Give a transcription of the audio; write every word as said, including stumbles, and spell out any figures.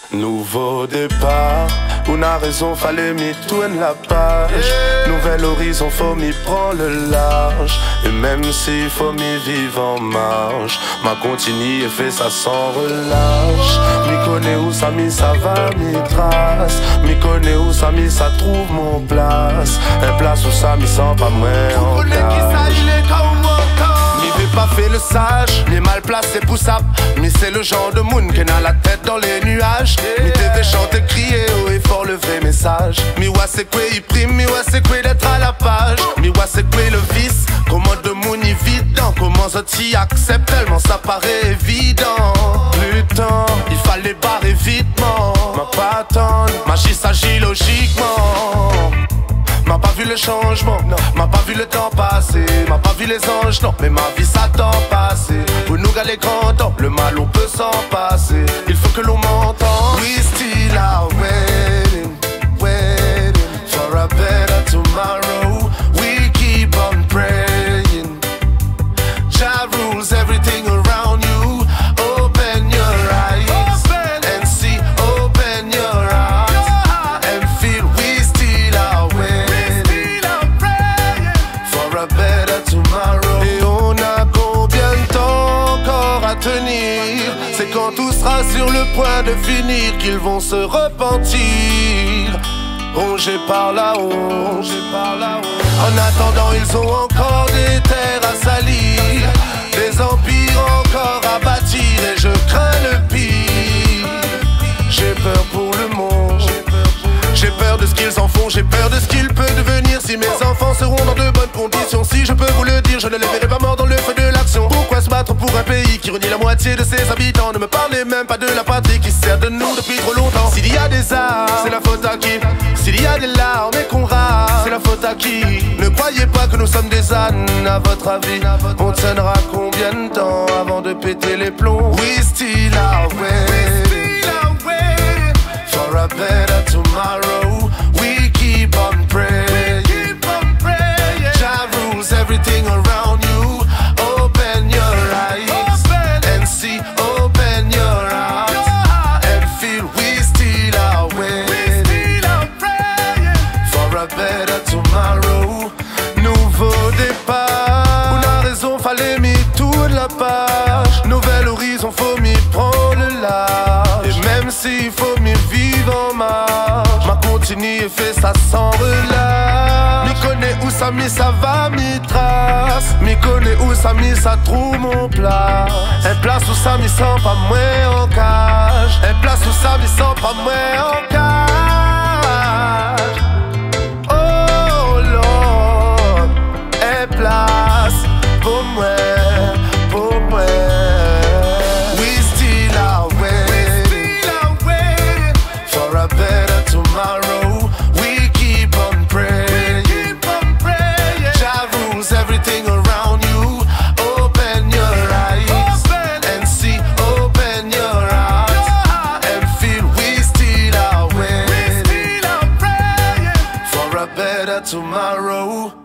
Nouveau départ, on a raison, fallait m'y tourner la page. Yeah. Nouvel horizon, faut m'y prendre le large. Et même s'il faut m'y vivre en marge, m'a continue et fait ça sans relâche. M'y connais où ça m'y ça va, m'y trace. M'y connais où ça m'y ça trouve mon place. Un place où ça m'y sent pas moins en cage. Pas fait le sage, ni mal placé pour ça. Mais c'est le genre de monde qui n'a la tête dans les nuages. Mi t'es chanter, crier haut et fort lever message. Mi wa c'est quoi il prime, mi wa c'est quoi d'être à la page. Mi wa c'est quoi le vice, comment de monde évident. Comment ça t'y accepte tellement ça paraît évident. Plus de temps, il fallait barrer vitement. M'a pas attendre, magie s'agit logiquement. M'a pas vu le changement, m'a pas vu le temps passer. M'a pas vu les anges, non, mais ma vie ça t'en passé. Pour nous gars les grands temps, le mal on peut s'en passer. Il faut que l'on m'entende. We still are waiting, waiting for a better tomorrow. We keep on praying. Jah rules everything around you. Open your eyes and see, open your heart and feel. We still are waiting for a better tomorrow. Et on a combien de temps encore à tenir? C'est quand tout sera sur le point de finir qu'ils vont se repentir. Rongés par la honte. En attendant ils ont encore des terres à salir, des empires encore à bâtir. Et je crains le pire. J'ai peur pour le monde. J'ai peur de ce qu'ils en font, j'ai peur de ce qu'il peut devenir. Si mes enfants seront dans de bonnes conditions, si je peux vous le dire, je ne les verrai pas morts dans le feu de l'action. Pourquoi se battre pour un pays qui renie la moitié de ses habitants? Ne me parlez même pas de la patrie qui sert de nous depuis trop longtemps. S'il y a des armes, c'est la faute à qui? S'il y a des larmes et qu'on rate, c'est la faute à qui? Ne croyez pas que nous sommes des ânes, à votre avis. On tiendra combien de temps avant de péter les plombs? We still are waiting for a better tomorrow. We keep on praying. Jah rules everything around you. Open your eyes and see, open your heart and feel. We still are waiting for a better tomorrow. Nouveau départ, on a raison, fallait m'y tourner la page. Nouvel horizon, faut m'y prendre le large. Et même s'il faut m'y vivre en marge, m'a continue et fait ça sans relâche. M'y connais où ça m'y ça va, m'y trace. M'y connais où ça m'y ça trouve mon place. Un place où ça m'y sent pas moins en cage. Un place où ça m'y sent pas moins en cage. Oh Lord, un place pour moi, pour moi. We still are waiting for a better tomorrow. We keep on praying. Jah rules everything around you. Open your eyes and see, open your heart and feel. We still are waiting for a better tomorrow.